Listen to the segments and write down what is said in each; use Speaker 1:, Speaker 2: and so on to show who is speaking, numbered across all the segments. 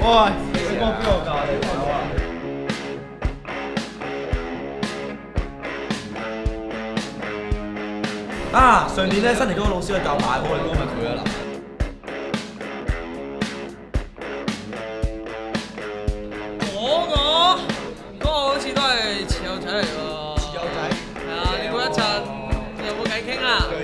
Speaker 1: 喂，你哥邊度教你跑啊？啊！上年咧新嚟嗰個老師去教跑，我哋嗰個咪佢啊嗱。
Speaker 2: 嗰個好似都係持有仔嚟喎。
Speaker 1: 持有仔。
Speaker 2: 係啊，你估一陣有冇偈傾啊？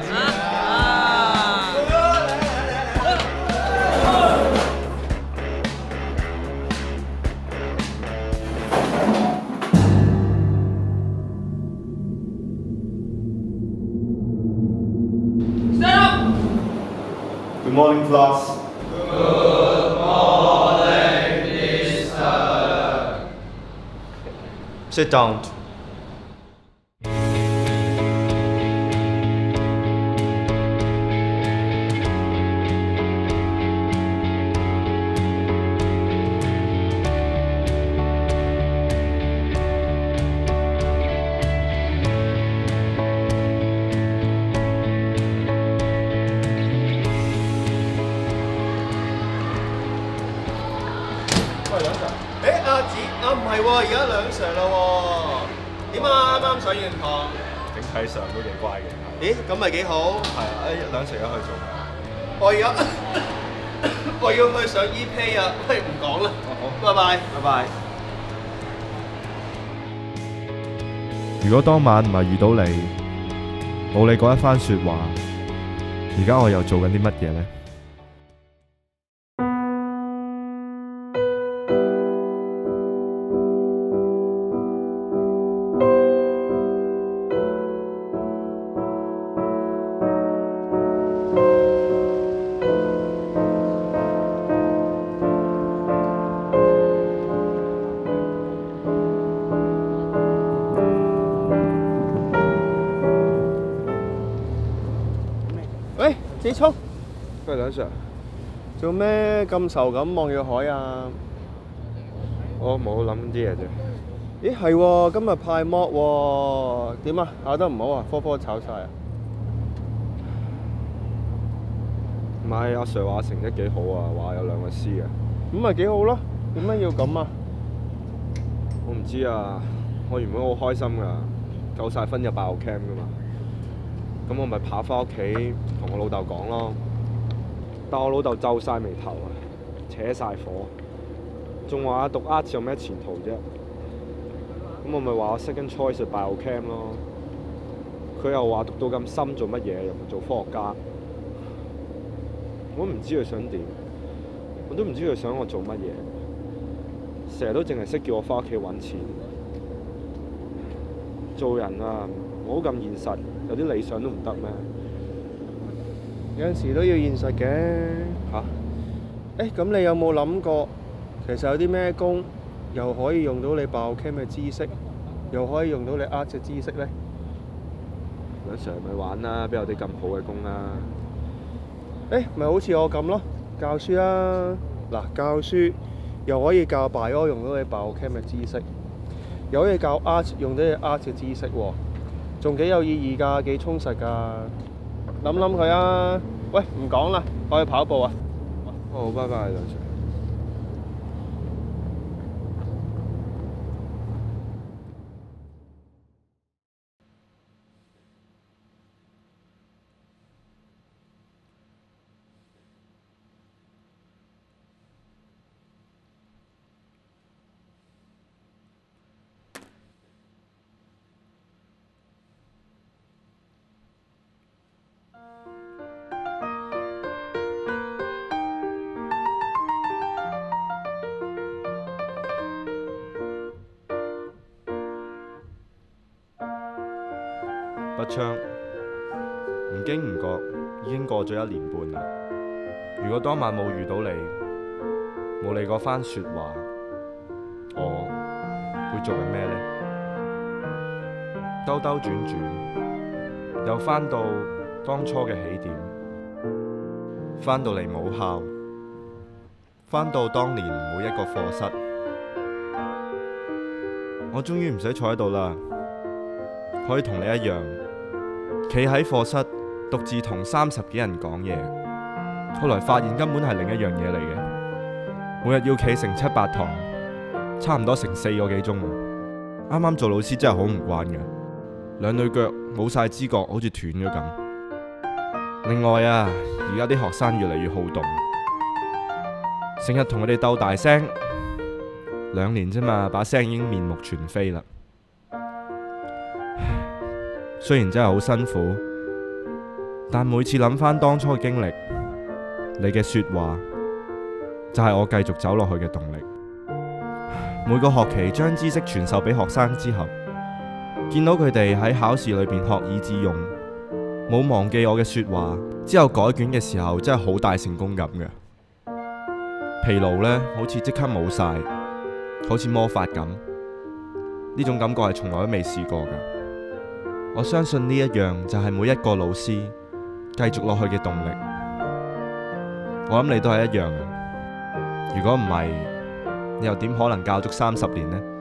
Speaker 3: Good morning, class.
Speaker 4: Good morning, Mr.
Speaker 3: Sit down.
Speaker 1: 唔係喎，而家2 Sir 啦喎，點啊？啱啱上完堂，
Speaker 3: 整體上都幾乖嘅。
Speaker 1: 咦，咁咪幾好？
Speaker 3: 係啊，2 Sir 而家去做咩？
Speaker 1: 我而家我要去上 E-Pay 啊，不如唔講啦。好，拜拜，拜拜。
Speaker 5: 如果當晚唔係遇到你，冇你嗰一番説話，而家我又做緊啲乜嘢呢？
Speaker 1: 喂，子聰，
Speaker 3: 喂，2 Sir，
Speaker 1: 做咩咁愁咁望住海啊？
Speaker 3: 我冇諗啲嘢啫。
Speaker 1: 咦，係喎，今日派 mock 喎，點啊？考得唔好啊？科科炒晒啊？
Speaker 3: 唔係，阿 Sir 話成績幾好啊，話有2個 C 啊。
Speaker 1: 咁咪幾好咯？點解要咁啊？
Speaker 3: 我唔知啊，我原本好開心㗎，夠晒分就爆 cam 㗎嘛。咁我咪跑翻屋企同我老豆講咯，但我老豆皺晒眉頭啊，扯晒火，仲話讀 art 有咩前途啫？咁我咪話我 second choice 就 biochem 咯。佢又話讀到咁深做乜嘢，又唔做科學家。我唔知佢想點，我都唔知佢想我做乜嘢，成日都淨係識叫我翻屋企揾錢。做人啊，唔好咁現實。有啲理想都唔得咩？
Speaker 1: 有陣時都要現實嘅。
Speaker 3: 嚇？
Speaker 1: 咁你有冇諗過，其實有啲咩工又可以用到你爆 cam 嘅知識，又可以用到你 art 嘅知識呢
Speaker 3: 2 Sir 咪玩啦，邊有啲咁好嘅工啊？
Speaker 1: 咪好似我咁咯，教書啦。嗱，教書又可以教 bio 用到你爆 cam 嘅知識，又可以教 art 用到你 art 嘅知識喎。仲幾有意義㗎，幾充實㗎，諗諗佢啊！喂，唔講啦，我去跑步啊！
Speaker 3: 好，拜拜，2 Sir。
Speaker 5: 北昌，唔經唔覺已經過咗1年半啦。如果當晚冇遇到你，冇你嗰番説話，我會做緊咩呢？兜兜轉轉，又返到當初嘅起點，返到嚟母校，返到當年每一個課室，我終於唔使坐喺度啦，可以同你一樣。企喺課室獨自同30幾人講嘢，後來發現根本係另一樣嘢嚟嘅。 每日要企成7、8堂，差唔多成4個幾鐘啊！啱啱做老師真係好唔慣嘅，兩對腳冇晒知覺，好似斷咗咁。另外啊，而家啲學生越嚟越好動，成日同佢哋鬥大聲，2年啫嘛，把聲已經面目全非啦。雖然真係好辛苦，但每次諗返當初嘅經歷，你嘅說話就係我繼續走落去嘅動力。每個學期將知識傳授俾學生之後，見到佢哋喺考試裏邊學以致用，冇忘記我嘅說話，之後改卷嘅時候真係好大成功感嘅。疲勞呢，好似即刻冇晒，好似魔法咁。呢種感覺係從來都未試過㗎。我相信呢一樣就係每一個老師繼續落去嘅動力。我諗你都係一樣嘅。如果唔係，你又點可能教足30年呢？